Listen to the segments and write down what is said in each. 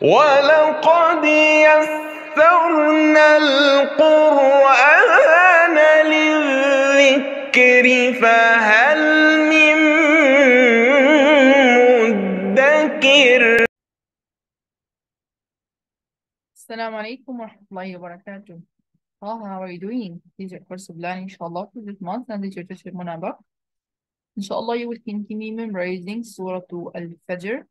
ولقد يسرنا القرآن للذكر فهل من مدكر. السلام عليكم ورحمة الله وبركاته. How are you doing? This is your course of learning, inshallah, for this month, and this is your teacher Munaba. Inshallah, you will continue memorizing Surah Al-Fajr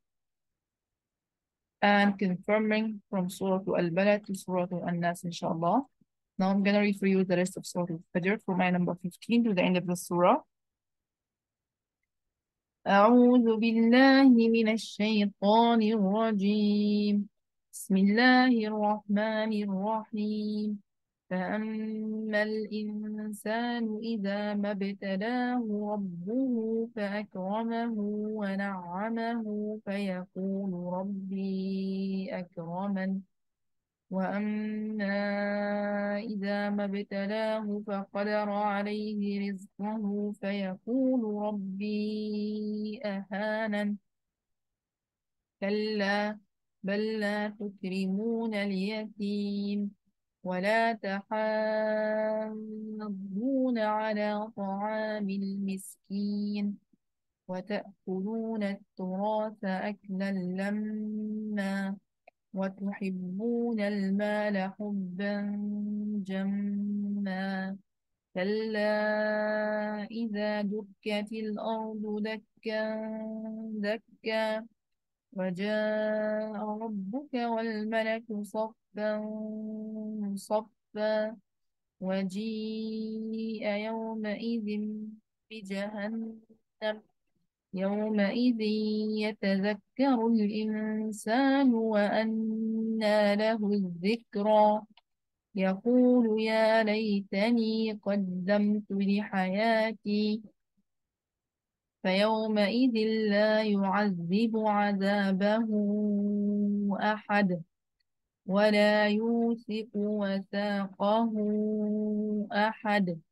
and confirming from Surah Al-Balad to Surah Al-Nas, inshallah. Now I'm gonna read for you the rest of Surah Al-Fajr from ayah number 15 to the end of the surah. أعوذ بالله من الشيطان الرجيم. بسم الله الرحمن الرحيم. فأما الإنسان إذا ما ابتلاه ربه فأكرمه ونعمه فيقول ربي أكرمن وأما إذا ما ابتلاه فقدر عليه رزقه فيقول ربي أهانن كلا بل لا تكرمون اليتيم ولا تحاضون على طعام المسكين وتأكلون التراث أكلا لما وتحبون المال حبا جما كلا إذا دكت الأرض دكا دكا وجاء ربك والملك صفا صفا وجيء يومئذ بجهنم يومئذ يتذكر الإنسان وأنى له الذكرى يقول يا ليتني قدمت لحياتي فيومئذ لا يعذب عذابه أحد ولا يوثق وثاقه أحد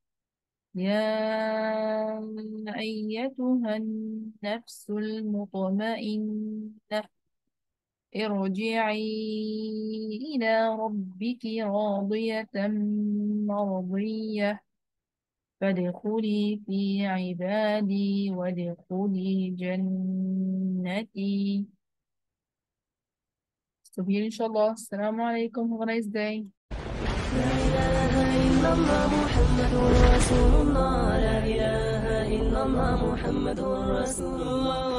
يا أيتها النفس المطمئنة ارجعي إلى ربك راضية مرضية فادخلي في عبادي وادخلي جنتي. So here inshallah. Assalamu alaikum. Have a nice day. لا إله إلا الله محمد رسول الله لا إله إلا الله محمد رسول الله